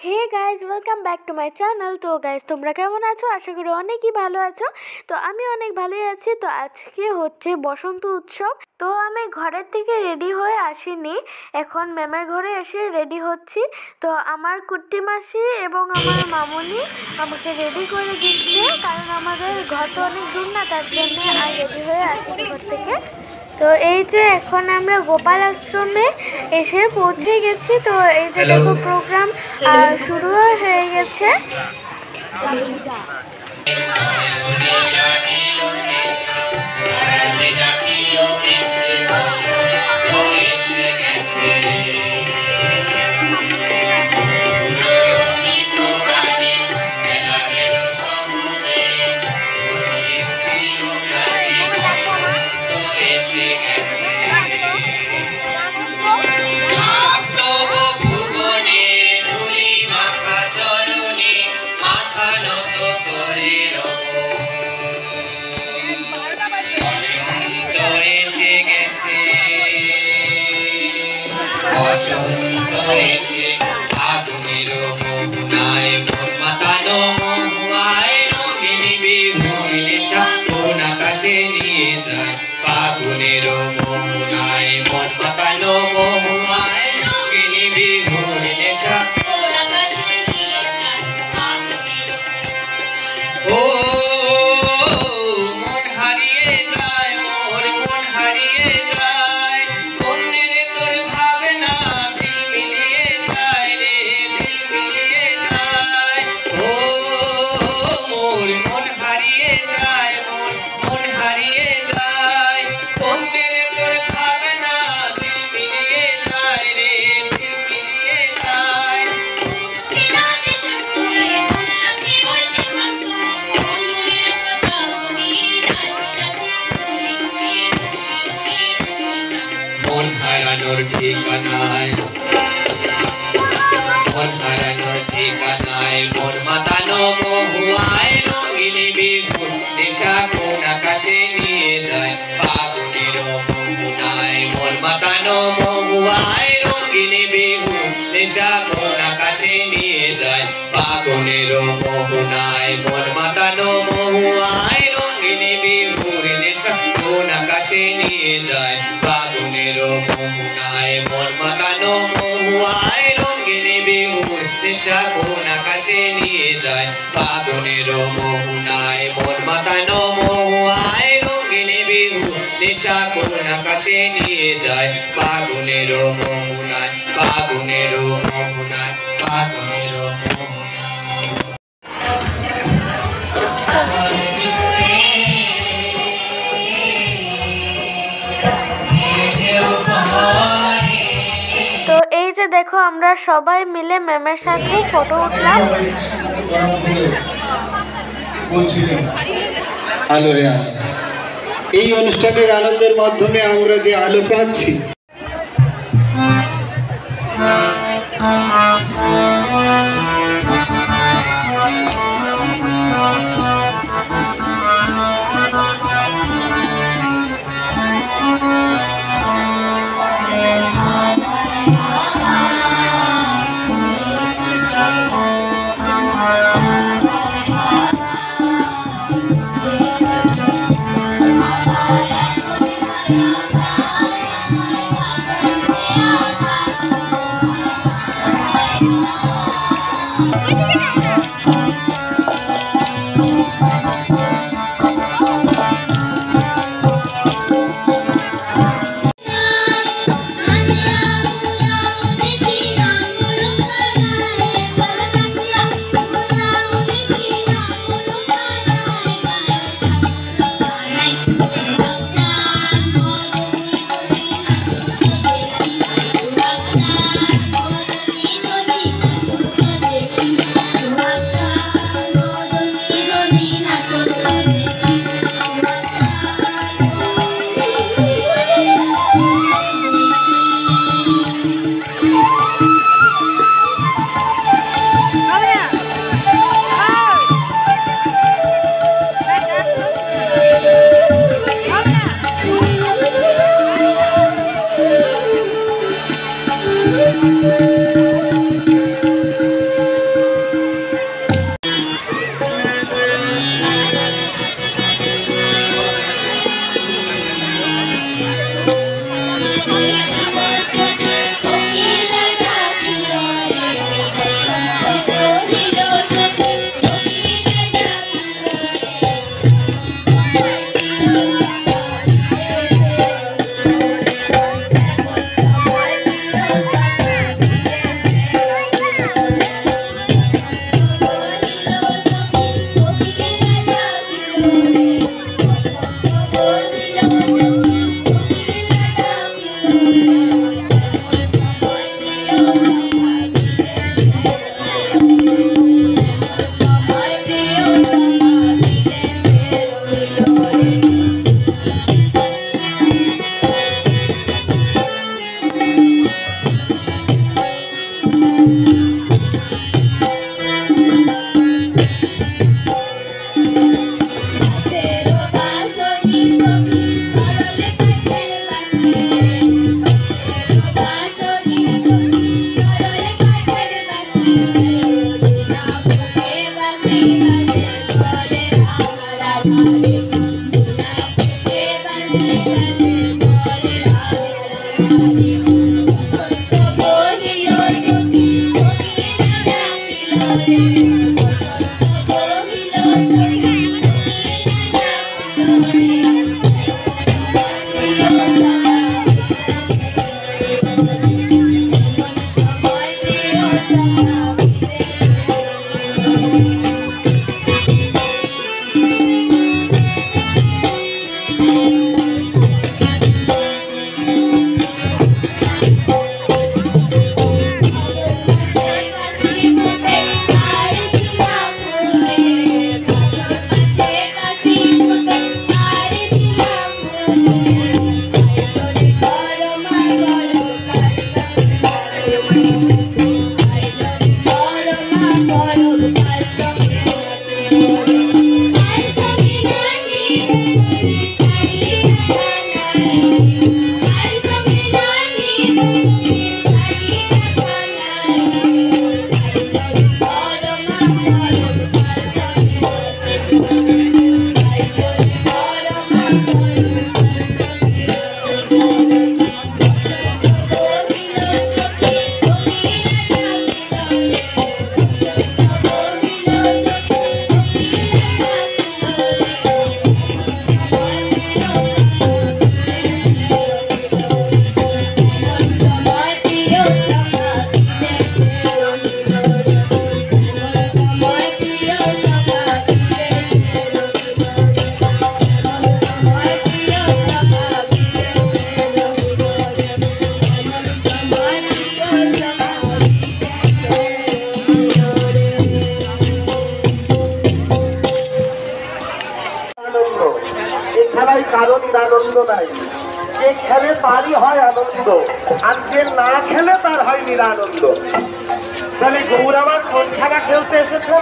Hey guys, welcome back to my channel. তো guys, তোমরা কেমন আছো? আশা করি অনেকই ভালো আছো। তো আমি অনেক ভালোই আছি। তো আজকে হচ্ছে বসন্ত উৎসব। তো আমি ঘরের থেকে রেডি হয়ে আসিনি, এখন ম্যামের ঘরে এসে রেডি হচ্ছি। তো আমার কুট্টি মাসি এবং আমার মামুনি আমাকে রেডি করে দিচ্ছে, কারণ আমাদের ঘর তো অনেক দূর না, তার জন্য আর রেডি হয়ে আসিনি ঘর থেকে। তো এই যে এখন আমরা গোপাল আশ্রমে এসে পৌঁছে গেছি। তো এই যে দেখো প্রোগ্রাম শুরু হয়ে গেছে। তো এই যে দেখো আমরা সবাই মিলে ম্যামের সাথে ফটো উঠলাম। এই অনুষ্ঠানের আনন্দের মাধ্যমে আমরা যে আলো পাচ্ছি, খেলায় কারণ আনন্দ নাই, যে খেলে তারই হয় আনন্দ, আর যে না খেলে তার হয় নিরানন্দ। তাহলে গৌর আমার কোন খেলা খেলতে এসেছেন?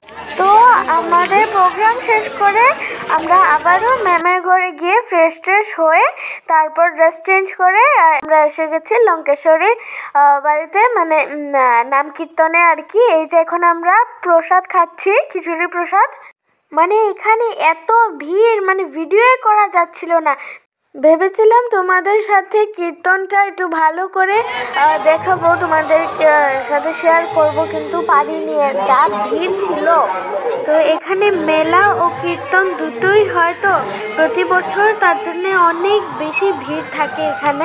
তো আমাদের প্রোগ্রাম শেষ করে আমরা আবারও ম্যামের ঘরে গিয়ে ফ্রেশ ট্রেশ হয়ে তারপর ড্রেস চেঞ্জ করে আমরা এসে গেছি লঙ্কেশ্বরী বাড়িতে, মানে নাম কীর্তনে আর কি। এই যে এখন আমরা প্রসাদ খাচ্ছি, খিচুড়ি প্রসাদ। মানে এখানে এত ভিড়, মানে ভিডিওই করা যাচ্ছিল না। ভেবেছিলাম তোমাদের সাথে কীর্তনটা একটু ভালো করে দেখাবো, তোমাদের সাথে শেয়ার করব, কিন্তু পারিনি, যা ভিড় ছিল। তো এখানে মেলা ও কীর্তন দুটোই হয় তো প্রতি বছর, তার জন্য অনেক বেশি ভিড় থাকে এখানে।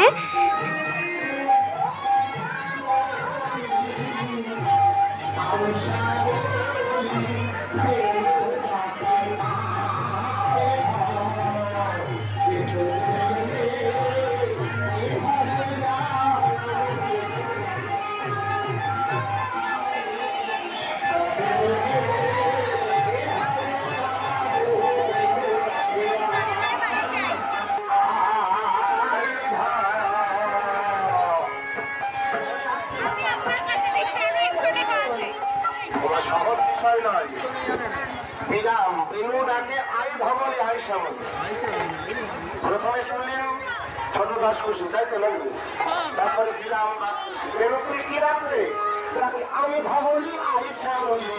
প্রথমে শুনলেন ছোট দাস খুশি, তাই তো লাগবে। তারপরে দিলাম বেরোপুরি কি রাখবে, আমি ভাবলি আইসা বলি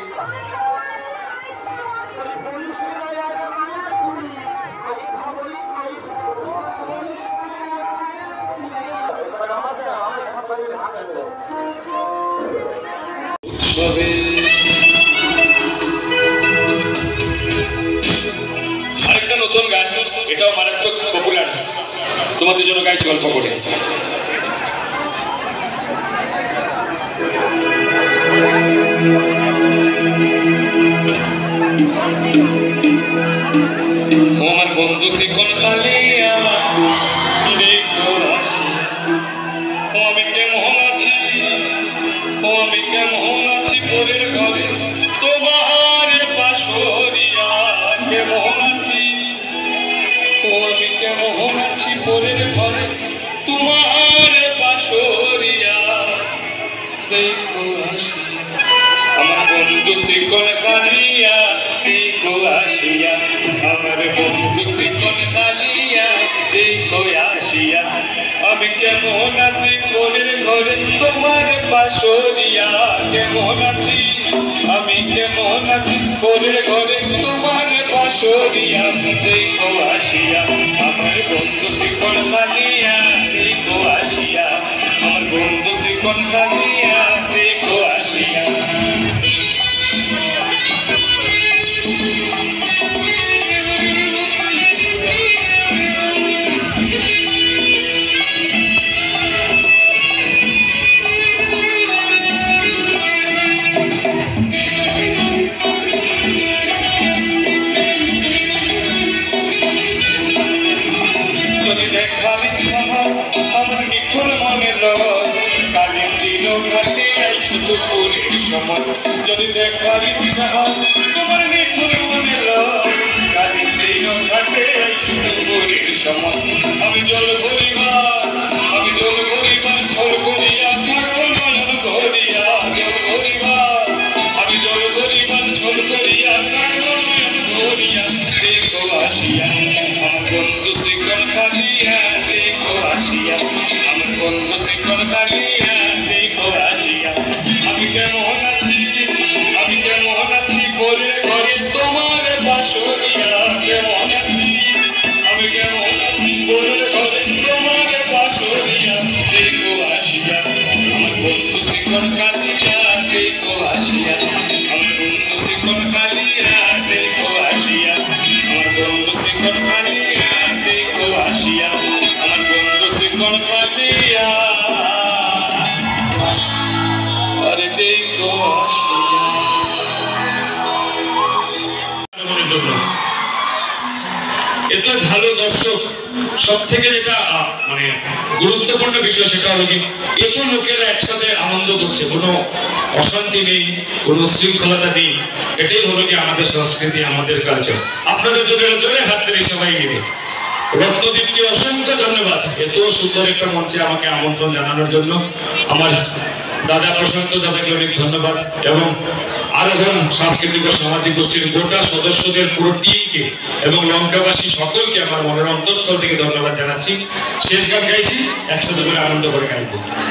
আরেকটা নতুন গান, এটাও মারাত্মক পপুলার, তোমাদের জন্য গাইছি অল্প করে। আমার বন্ধু শিখন খালিয়া দেখো আসি, ও আমি কেমন আছি, ও আমি কেমন আছি পরের ঘরে তোমার বাসরিয়া, কেমন আছি, ও আমি কেমন আছি পরের ঘরে তোমার বাসরিয়া দেখো আসি। আমার বন্ধু শিখন খালিয়া দেখো আসিয়া, আমার বন্ধু শিখন খালিয়া দেখো আসিয়া, আমি কেমন আছি পরের ঘরে তোমার বাসরিয়া, কেমন আছি আমি কেমন আছি পরের ঘরে তোমার বাসরিয়া দেখো আসিয়া, আমার বন্ধু শিখন খালিয়া দেখো আসিয়া, আমার বন্ধু শিখন খালিয়া দেখো আসিয়া। যদি দেখার ইচ্ছা হয় তোমার নিখুঁত মনে কাজের দিন কাটে শুরুর সময় আমি জল ভরিবার ছল করিয়া থাকবো নয়ন ভরিয়া জল ভরিবার আমি জল ভরিবার ছল করিয়া থাকবো নয়ন ভরিয়া দেখো আসিয়া আমার বন্ধু শিকল কাটিয়া দেখো আসিয়া আমার বন্ধু শিকল কাটিয়া দেখো আসিয়া আমি কেমন আছি ঘরে ঘরে তোমার বাসরিয়া কেমন আছি আমি কেমন আছি ঘরে ঘরে তোমার বাসরিয়া দেখো আসিয়া আমার বন্ধু শিকল কাটিয়া দেখো আসিয়া আমার বন্ধু শিকল কাটিয়া দেখো আসিয়া আমার বন্ধু শিকল কাটিয়া দেখো আসিয়া আমার বন্ধু শিকল কাটিয়া আরে দেখো আসিয়া এত ভালো দর্শক সব থেকে যেটা মানে গুরুত্বপূর্ণ বিষয় সেটা হলো কি এত লোকেরা একসাথে আনন্দ করছে, কোনো অশান্তি নেই, কোনো শৃঙ্খলতা নেই। এটাই হলো কি আমাদের সংস্কৃতি, আমাদের কালচার। আপনাদের জন্য জোরে হাত ধরে সবাই মিলে রত্নদীপকে অসংখ্য ধন্যবাদ এত সুন্দর একটা মঞ্চে আমাকে আমন্ত্রণ জানানোর জন্য। আমার দাদা প্রশান্ত দাদাকে অনেক ধন্যবাদ এবং আরোহণ সাংস্কৃতিক ও সামাজিক গোষ্ঠীর গোটা সদস্যদের পুরো টিমকে এবং লঙ্কাবাসী সকলকে আমার মনের অন্তঃস্থল থেকে ধন্যবাদ জানাচ্ছি। শেষ গান গাইছি, একসাথে করে আনন্দ করে গাইব।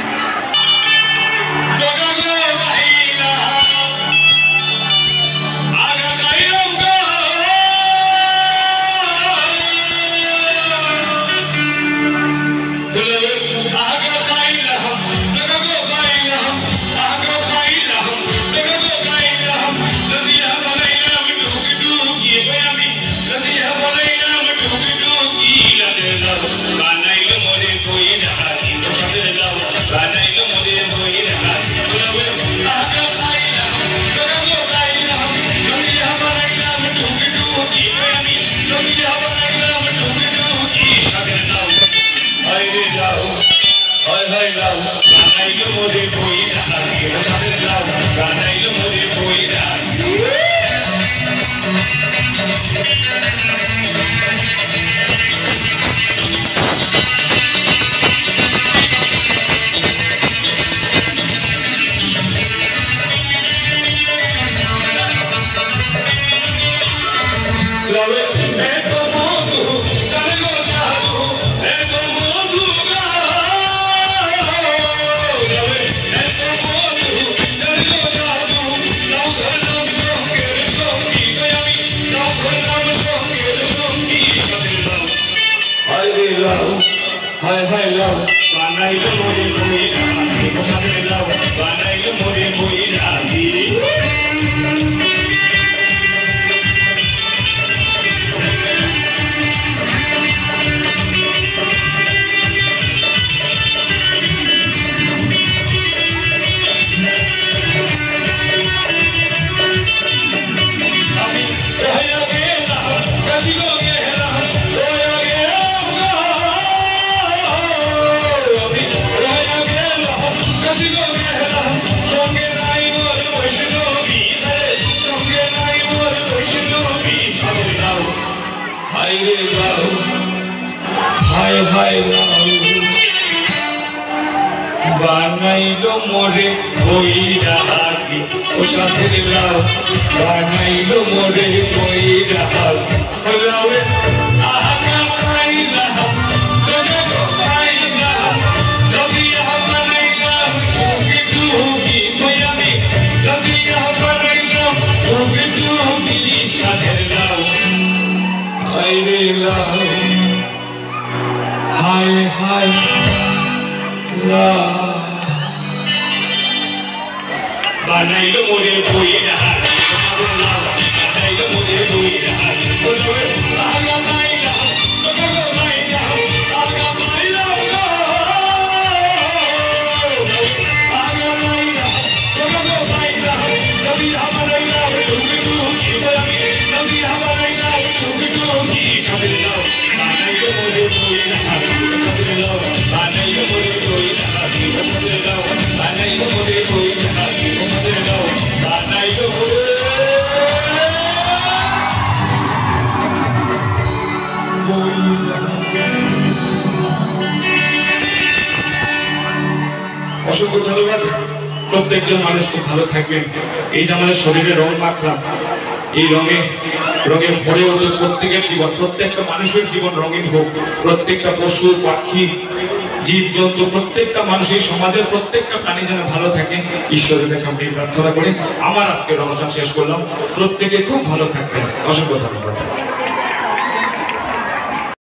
বানাইলো মোরে বৈরাগী ও সাথে লাও বানাইলো মোরে বৈরাগী লাওয়ে আগা পাইলা তোরে পাইলা নদিয়া বানাইলাম ওকে তুমি মায়ামি নদিয়া বানাইলাম ওকে তুমি সাথে লাও আইরে লাও হায় হায় বানাইলো মোরে বইরা বানাইলো মোরে বইরা আগা মাইলা তোকে মাইলা আগা মাইলা আগা মাইলা তোকে মাইলা নবী আমারাইলা তুমি তুমি আমি নবী আমারাইলা তুমি তুমি সাথে দাও বানাইলো মোরে বইরা সাথে দাও বানাইলো মোরে বইরা সাথে দাও বানাইলো মোরে বইরা সাথে দাও বানাই অসংখ্য ধন্যবাদ। প্রত্যেকজন মানুষ খুব ভালো থাকবেন। এই যে আমাদের শরীরে রং মাখলাম, এই রঙে ভরে উঠুক প্রত্যেকের জীবন, প্রত্যেকটা মানুষের জীবন রঙিন হোক, প্রত্যেকটা পশু পাখি জীব জন্তু প্রত্যেকটা মানুষ, এই সমাজের প্রত্যেকটা প্রাণী যেন ভালো থাকে, ঈশ্বরের কাছে আমি প্রার্থনা করি। আমার আজকের অনুষ্ঠান শেষ করলাম। প্রত্যেকে খুব ভালো থাকবেন। অসংখ্য ধন্যবাদ।